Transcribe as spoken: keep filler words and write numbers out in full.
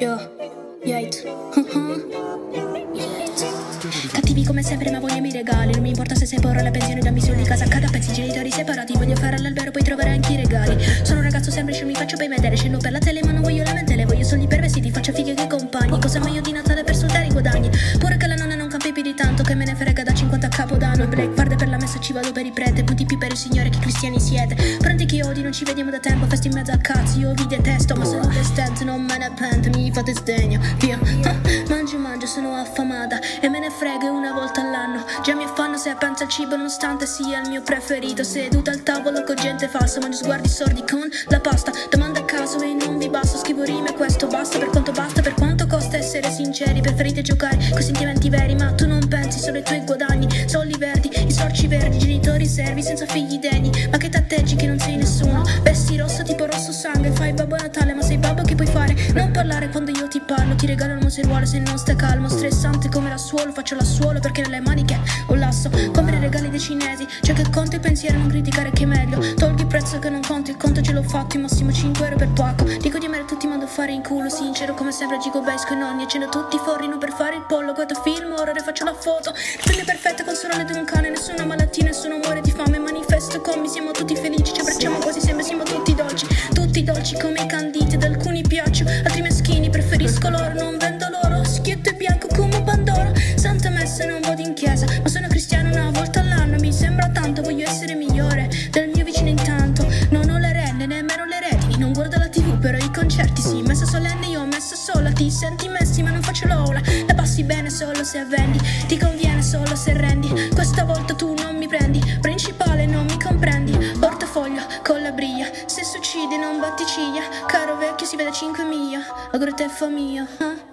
Yo, Yate. Cattivi come sempre ma voglio i miei regali. Non mi importa se sei porra la pensione da bisogno di casa. Cada pezzi genitori separati. Voglio fare all'albero poi trovare anche i regali. Sono un ragazzo semplice, mi faccio poi vedere. Scendo per la tele ma non voglio lamentele. Voglio soldi per vestiti, faccio fighe che compagni. Cosa meglio di Natale per soltare i guadagni. Pure che la nonna non campi più di tanto. Che me ne frega da cinquanta a capodanno. Black guarda per la messa ci vado per i prete. Punti più per il signore che cristiani siete. Pronti che odi, non ci vediamo da tempo. Festi in mezzo al cazzo, io vi detesto. Ma sono destento, non me ne pento. Mi fate sdegno, via. ah, Mangio, mangio, sono affamata. E me ne frega una volta all'anno. Già mi affanno se penso al cibo nonostante sia il mio preferito. Seduta al tavolo con gente falsa, mangio sguardi sordi con la pasta. Domanda a caso e non vi basta. Scrivo rime, questo basta. Per quanto basta, per quanto costa essere sinceri. Preferite giocare con sentimenti veri, ma tu non pensi solo ai tuoi guadagni. Soldi verdi, i sorci verdi, genitori servi senza figli degni. Ma che t'atteggi che non sei nessuno. Vesti rosso tipo rosso sangue. Fai babbo Natale ma sei babbo che puoi fare. Non parlare quando io ti parlo. Ti regalo il se vuole se non stai calmo. Stressante come la suolo, faccio la suolo perché nelle maniche ho l'asso. Compri regali dei cinesi, cioè che conto il pensiero, non criticare che è meglio. Tolgo il prezzo che non conto, il conto ce l'ho fatto, il massimo cinque euro per poco. Dico di me tutti mando a fare in culo, sincero come sempre gigo besco i nonni. Accendo tutti i forni non per fare il pollo, guardo film, ora ne faccio la foto. Figlia perfetta con sorelle di un cane, nessuna malattia, nessuno muore di fame. Manifesto commi, siamo tutti felici, ci abbracciamo quasi sempre, siamo tutti dolci. Tutti dolci come i canditi, ad alcuni piaccio, altri meschini, preferisco loro, non vendo loro. Schietto e bianco come un pandoro. Santa messa non vado in chiesa, ma sono cristiano una volta all'anno. Mi sembra tanto, voglio essere migliore del mio vicino intanto. Non ho le renne, nemmeno le redini. Non guardo la tv, però i concerti sì. Messa solenne, io ho messa sola. Ti senti messi, ma non faccio l'ola. La passi bene solo se avvendi. Ti conviene solo se rendi. Questa volta tu non mi prendi. Principale non mi comprendi. Portafoglio con la briglia. Se succede non batti ciglia. Caro vecchio si vede cinque miglia. Auguro te famiglia, eh?